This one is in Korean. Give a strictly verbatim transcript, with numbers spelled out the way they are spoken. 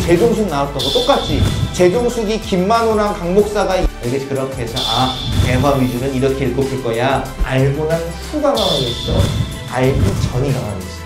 제종숙 나왔던 거 똑같지. 제종숙이 김만호랑 강 목사가 이게 그렇게 해서 아 대화 위주는 이렇게 읽고 풀 거야. 알고 난 후가 강하겠어. 알기 전이 강하겠어.